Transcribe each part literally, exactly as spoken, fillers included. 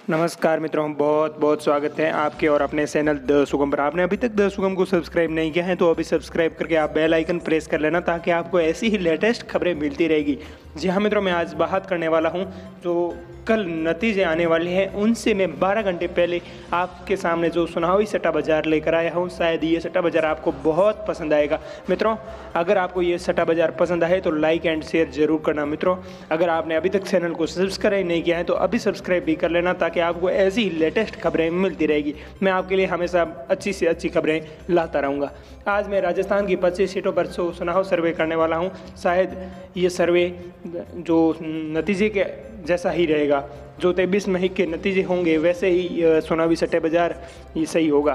नमस्कार मित्रों, बहुत बहुत स्वागत है आपके और अपने चैनल द सुगम पर। आपने अभी तक द सुगम को सब्सक्राइब नहीं किया है तो अभी सब्सक्राइब करके आप बेल आइकन प्रेस कर लेना ताकि आपको ऐसी ही लेटेस्ट खबरें मिलती रहेगी। जी हाँ मित्रों, मैं आज बात करने वाला हूँ जो कल नतीजे आने वाले हैं उनसे मैं बारह घंटे पहले आपके सामने जो सुनावी सट्टा बाज़ार लेकर आया हूँ। शायद ये सट्टा बाज़ार आपको बहुत पसंद आएगा। मित्रों, अगर आपको ये सट्टा बाज़ार पसंद आए तो लाइक एंड शेयर जरूर करना। मित्रों, अगर आपने अभी तक चैनल को सब्सक्राइब नहीं किया है तो अभी सब्सक्राइब भी कर लेना ताकि आपको ऐसी लेटेस्ट खबरें मिलती रहेगी। मैं आपके लिए हमेशा अच्छी से अच्छी खबरें लाता रहूँगा। आज मैं राजस्थान की पच्चीस सीटों पर चुनाव सर्वे करने वाला हूँ। शायद ये सर्वे जो नतीजे के जैसा ही रहेगा, जो तेईस मई के नतीजे होंगे वैसे ही चुनावी सट्टे बाज़ार ये सही होगा।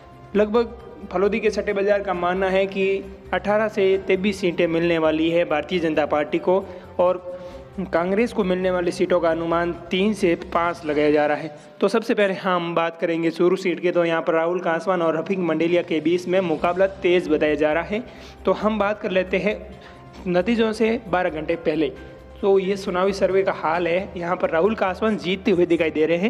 लगभग फलोदी के सट्टे बाज़ार का मानना है कि अठारह से तेईस सीटें मिलने वाली है भारतीय जनता पार्टी को और कांग्रेस को मिलने वाली सीटों का अनुमान तीन से पाँच लगाया जा रहा है। तो सबसे पहले हम बात करेंगे चूरू सीट के। तो यहाँ पर राहुल कांसवान और रफीक मंडेलिया के बीच में मुकाबला तेज़ बताया जा रहा है। तो हम बात कर लेते हैं नतीजों से बारह घंटे पहले। तो ये चुनावी सर्वे का हाल है। यहाँ पर राहुल कांसवान जीतते हुए दिखाई दे रहे हैं।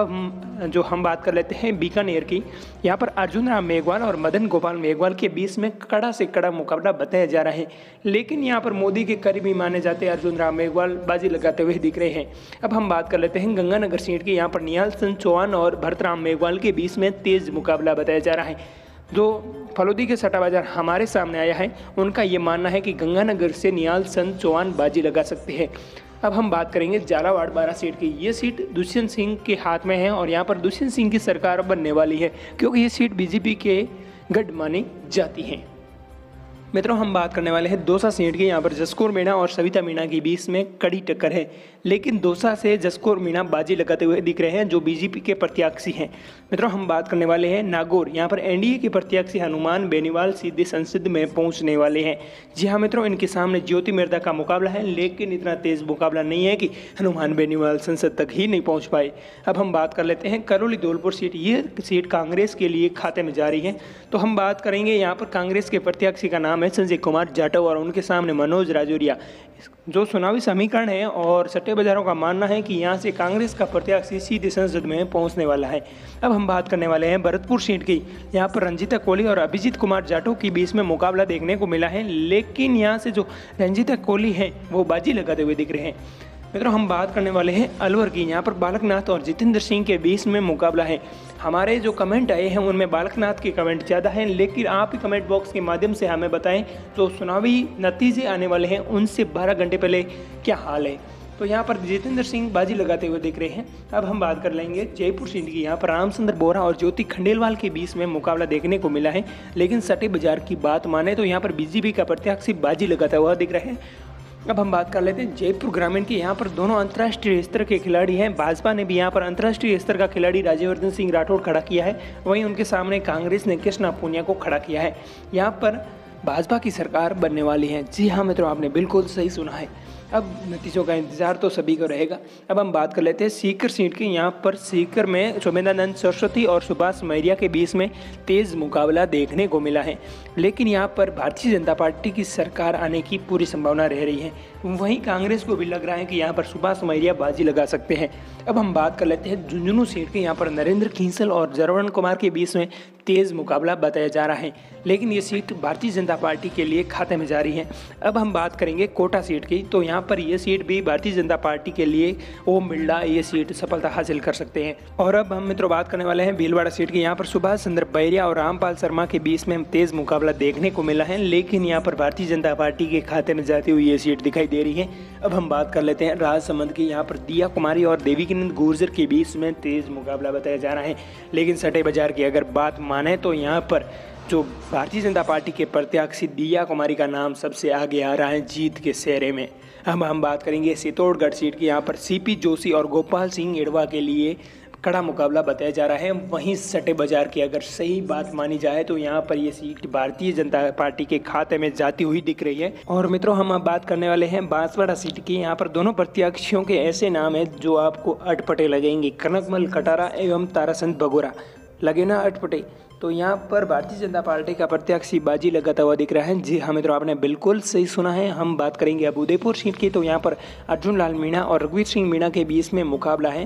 अब जो हम बात कर लेते हैं बीकानेर की, यहाँ पर अर्जुन राम मेघवाल और मदन गोपाल मेघवाल के बीच में कड़ा से कड़ा मुकाबला बताया जा रहा है। लेकिन यहाँ पर मोदी के करीबी माने जाते अर्जुन राम मेघवाल बाजी लगाते हुए दिख रहे हैं। अब हम बात कर लेते हैं गंगानगर सीट की। यहाँ पर निहाल चंद चौहान और भरतराम मेघवाल के बीच में तेज मुकाबला बताया जा रहा है। जो फलोदी के सट्टा बाज़ार हमारे सामने आया है उनका ये मानना है कि गंगानगर से निहाल चंद चौहान बाजी लगा सकते हैं। अब हम बात करेंगे झालावाड़ बारह सीट की। ये सीट दुष्यंत सिंह के हाथ में है और यहाँ पर दुष्यंत सिंह की सरकार बनने वाली है क्योंकि ये सीट बीजेपी के गढ़ मानी जाती है। मित्रों, हम बात करने वाले हैं दौसा सीट की। यहाँ पर जसकौर मीणा और सविता मीणा के बीच में कड़ी टक्कर है, लेकिन दौसा से जसकौर मीणा बाजी लगाते हुए दिख रहे हैं जो बीजेपी के प्रत्याशी हैं। मित्रों, हम बात करने वाले हैं नागौर। यहाँ पर एनडीए के प्रत्याशी हनुमान बेनीवाल सीधे संसद में पहुँचने वाले हैं। जी हाँ मित्रों, इनके सामने ज्योति मिर्धा का मुकाबला है, लेकिन इतना तेज मुकाबला नहीं है कि हनुमान बेनीवाल संसद तक ही नहीं पहुँच पाए। अब हम बात कर लेते हैं करौली धौलपुर सीट। ये सीट कांग्रेस के लिए खाते में जा रही है। तो हम बात करेंगे यहाँ पर कांग्रेस के प्रत्याशी का नाम है संजय कुमार जाटव और उनके सामने मनोज राजौरिया। जो चुनावी समीकरण है और सट्टे बाजारों का मानना है कि यहाँ से कांग्रेस का प्रत्याशी सीधे संसद में पहुँचने वाला है। अब हम बात करने वाले हैं भरतपुर सीट की। यहाँ पर रंजीता कोहली और अभिजीत कुमार जाटव के बीच में मुकाबला देखने को मिला है, लेकिन यहाँ से जो रंजीता कोहली हैं वो बाजी लगाते हुए दिख रहे हैं। मित्रों, हम बात करने वाले हैं अलवर की। यहाँ पर बालकनाथ और जितेंद्र सिंह के बीच में मुकाबला है। हमारे जो कमेंट आए हैं उनमें बालकनाथ के कमेंट ज़्यादा हैं, लेकिन आप ही कमेंट बॉक्स के माध्यम से हमें बताएं जो चुनावी नतीजे आने वाले हैं उनसे बारह घंटे पहले क्या हाल है। तो यहाँ पर जितेंद्र सिंह बाजी लगाते हुए दिख रहे हैं। अब हम बात कर लेंगे जयपुर सीट की। यहाँ पर रामचंद्र बोरा और ज्योति खंडेलवाल के बीच में मुकाबला देखने को मिला है, लेकिन सट्टे बाजार की बात माने तो यहाँ पर बीजेपी का प्रत्याशी बाजी लगाता हुआ दिख रहे हैं। अब हम बात कर लेते हैं जयपुर ग्रामीण की। यहाँ पर दोनों अंतर्राष्ट्रीय स्तर के खिलाड़ी हैं। भाजपा ने भी यहाँ पर अंतर्राष्ट्रीय स्तर का खिलाड़ी राज्यवर्धन सिंह राठौड़ खड़ा किया है, वहीं उनके सामने कांग्रेस ने कृष्णा पूनिया को खड़ा किया है। यहाँ पर भाजपा की सरकार बनने वाली है। जी हाँ मित्रों, आपने बिल्कुल सही सुना है। अब नतीजों का इंतजार तो सभी को रहेगा। अब हम बात कर लेते हैं सीकर सीट की। यहाँ पर सीकर में शोभेंद्रानंद सरस्वती और सुभाष मैरिया के बीच में तेज़ मुकाबला देखने को मिला है, लेकिन यहाँ पर भारतीय जनता पार्टी की सरकार आने की पूरी संभावना रह रही है। वहीं कांग्रेस को भी लग रहा है कि यहाँ पर सुभाष मैरिया बाजी लगा सकते हैं। अब हम बात कर लेते हैं झुंझुनू सीट की। यहाँ पर नरेंद्र खींसल और जरवण कुमार के बीच में तेज़ मुकाबला बताया जा रहा है, लेकिन ये सीट भारतीय जनता पार्टी के लिए खाते में जा रही है। अब हम बात करेंगे कोटा सीट की। तो यहाँ पर यह सीट भी भारतीय जनता पार्टी के लिए ओम बिरला ये सीट सफलता हासिल कर सकते हैं। और अब हम मित्रों बात करने वाले हैं भीलवाड़ा सीट की। यहाँ पर सुभाष चंद्र बैरिया और रामपाल शर्मा के बीच में तेज़ मुकाबला देखने को मिला है, लेकिन यहाँ पर भारतीय जनता पार्टी के खाते में जाती हुई ये सीट दिखाई दे रही है। अब हम बात कर लेते हैं राजसमंद की। यहाँ पर दिया कुमारी और देवीकीनंद गुर्जर के बीच में तेज़ मुकाबला बताया जा रहा है, लेकिन सट्टे बाजार की अगर बात माने तो यहाँ पर जो भारतीय जनता पार्टी के प्रत्याशी दिया कुमारी का नाम सबसे आगे आ रहा है जीत के सेहरे में। अब हम बात करेंगे चित्तौड़गढ़ सीट की। यहाँ पर सीपी जोशी और गोपाल सिंह एडवा के लिए कड़ा मुकाबला बताया जा रहा है। वहीं सट्टे बाजार की अगर सही बात मानी जाए तो यहाँ पर ये सीट भारतीय जनता पार्टी के खाते में जाती हुई दिख रही है। और मित्रों, हम अब बात करने वाले हैं बांसवाड़ा सीट की। यहाँ पर दोनों प्रत्याशियों के ऐसे नाम हैं जो आपको अटपटे लगेंगे, कनकमल कटारा एवं ताराचंद बगोरा। लगे ना अटपटे? तो यहाँ पर भारतीय जनता पार्टी का प्रत्याशी बाजी लगाता हुआ दिख रहा है। जी हाँ मित्रों, आपने बिल्कुल सही सुना है। हम बात करेंगे अब उदयपुर सीट की। तो यहाँ पर अर्जुन लाल मीणा और रघुवीर सिंह मीणा के बीच में मुकाबला है।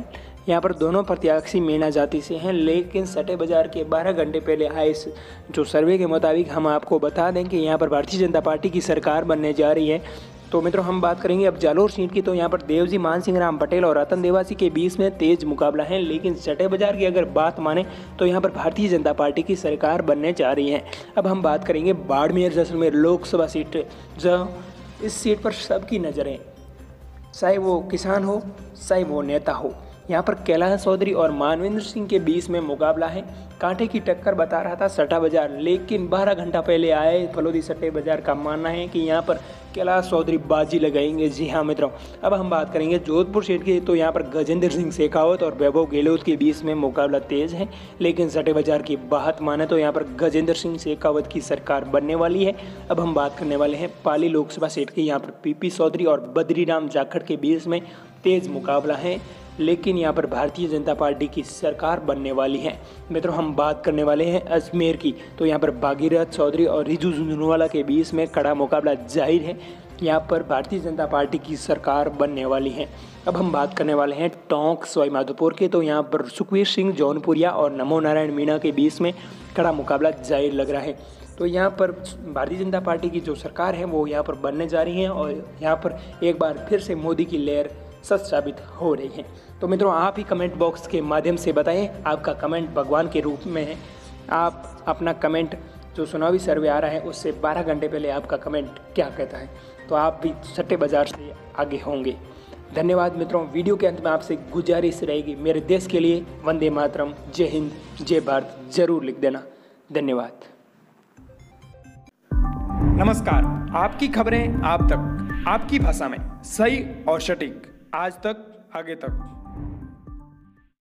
यहाँ पर दोनों प्रत्याशी मीणा जाति से हैं, लेकिन सट्टे बाजार के बारह घंटे पहले आए इस जो सर्वे के मुताबिक हम आपको बता दें कि यहाँ पर भारतीय जनता पार्टी की सरकार बनने जा रही है। तो मित्रों हम बात करेंगे अब जालोर सीट की। तो यहाँ पर देवजी मान सिंह राम पटेल और रतन देवासी के बीच में तेज मुकाबला है, लेकिन सट्टे बाजार की अगर बात माने तो यहाँ पर भारतीय जनता पार्टी की सरकार बनने जा रही है। अब हम बात करेंगे बाड़मेर जैसलमेर लोकसभा सीट, जो इस सीट पर सबकी नज़रें, चाहे वो किसान हो चाहे वो नेता हो, यहाँ पर कैलाश चौधरी और मानवेंद्र सिंह के बीच में मुकाबला है। कांटे की टक्कर बता रहा था सट्टा बाजार, लेकिन बारह घंटा पहले आए फलोदी सट्टे बाजार का मानना है कि यहाँ पर कैलाश चौधरी बाजी लगाएंगे। जी हाँ मित्रों, अब हम बात करेंगे जोधपुर सीट की। तो यहाँ पर गजेंद्र सिंह शेखावत और वैभव गहलोत के बीच में मुकाबला तेज है, लेकिन सट्टे बाजार की बात माने तो यहाँ पर गजेंद्र सिंह शेखावत की सरकार बनने वाली है। अब हम बात करने वाले हैं पाली लोकसभा सीट की। यहाँ पर पीपी चौधरी और बद्रीराम जाखड़ के बीच में तेज मुकाबला है, लेकिन यहाँ पर भारतीय जनता पार्टी की सरकार बनने वाली है। मित्रों हम बात करने वाले हैं अजमेर की। तो यहाँ पर भागीरथ चौधरी और रिजू झुंझुनवाला के बीच में कड़ा मुकाबला जाहिर है, यहाँ पर भारतीय जनता पार्टी की सरकार बनने वाली है। अब हम बात करने वाले हैं टोंक सवाई माधोपुर के। तो यहाँ पर सुखवीर सिंह जौनपुरिया और नमो नारायण मीणा के बीच में कड़ा मुकाबला जाहिर लग रहा है। तो यहाँ पर भारतीय जनता पार्टी की जो सरकार है वो यहाँ पर बनने जा रही है और यहाँ पर एक बार फिर से मोदी की लहर सच साबित हो रही है। तो मित्रों आप ही कमेंट बॉक्स के माध्यम से बताएं, आपका कमेंट भगवान के रूप में है। आप अपना कमेंट जो चुनावी सर्वे आ रहा है उससे बारह घंटे पहले आपका कमेंट क्या कहता है, तो आप भी सट्टे बाजार से आगे होंगे। धन्यवाद मित्रों। वीडियो के अंत में आपसे गुजारिश रहेगी, मेरे देश के लिए वंदे मातरम, जय हिंद, जय भारत जरूर लिख देना। धन्यवाद। नमस्कार, आपकी खबरें आप तक, आपकी भाषा में, सही और सटीक, आज तक आगे तक।